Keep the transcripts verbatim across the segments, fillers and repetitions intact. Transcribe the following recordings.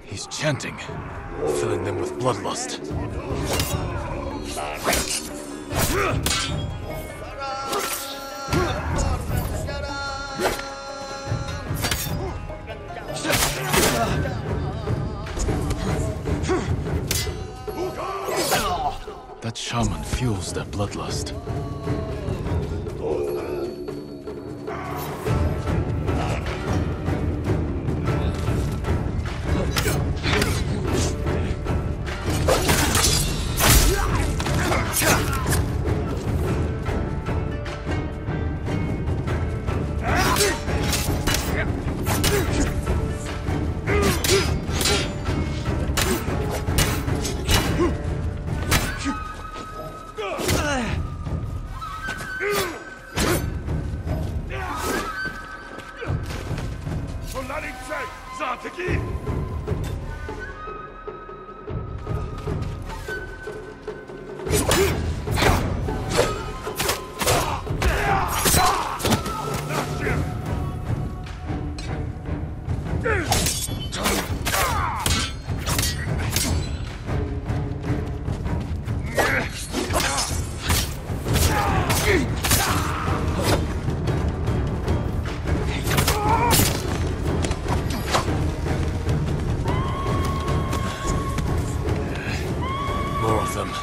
He's chanting, filling them with bloodlust. That shaman fuels their bloodlust. More of them.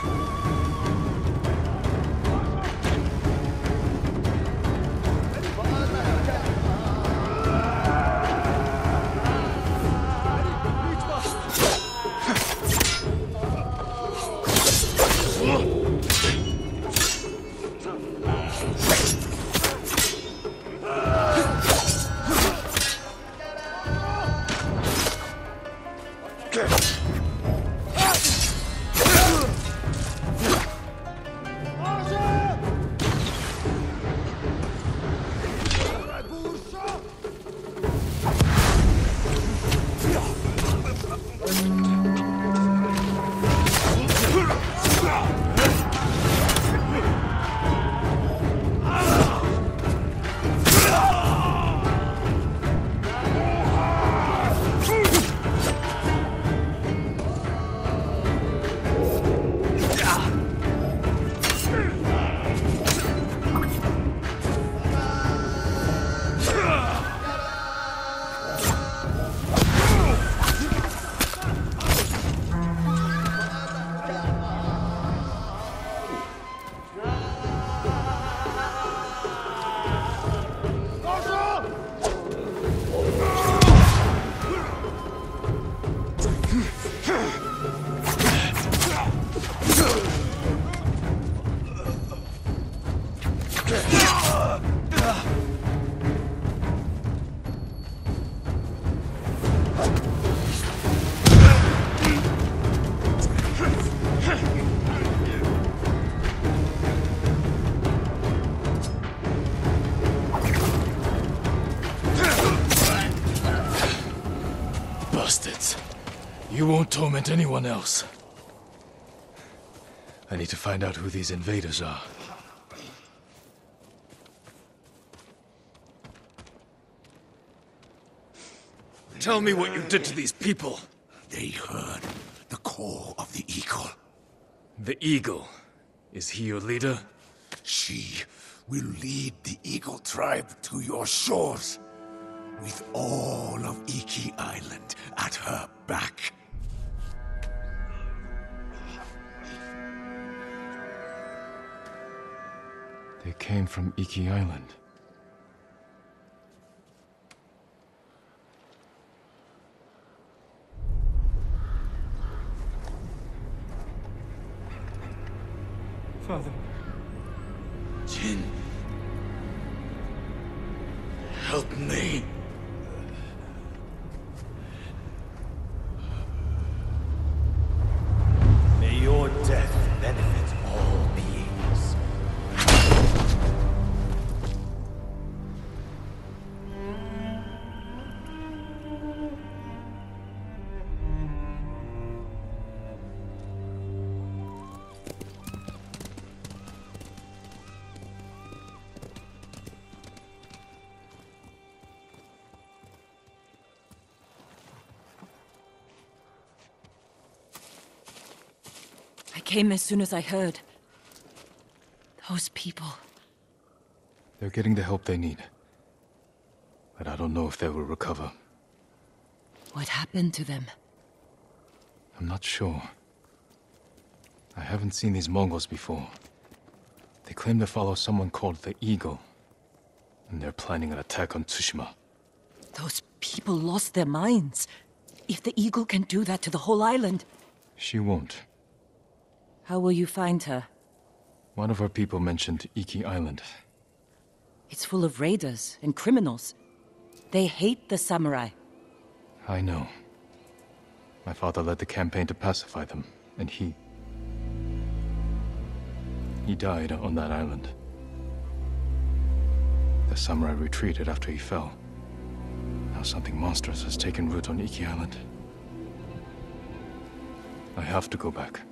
Bastards. You won't torment anyone else. I need to find out who these invaders are. Tell me what you did to these people. They heard the call of the Eagle. The Eagle? Is he your leader? She will lead the Eagle tribe to your shores, with all of Iki Island at her back. They came from Iki Island. Father. Jin. Help me. May your death benefit all beings. came as soon as I heard. Those people... They're getting the help they need. But I don't know if they will recover. What happened to them? I'm not sure. I haven't seen these Mongols before. They claim to follow someone called the Eagle. And they're planning an attack on Tsushima. Those people lost their minds. If the Eagle can do that to the whole island... She won't. How will you find her? One of her people mentioned Iki Island. It's full of raiders and criminals. They hate the samurai. I know. My father led the campaign to pacify them, and he... He died on that island. The samurai retreated after he fell. Now something monstrous has taken root on Iki Island. I have to go back.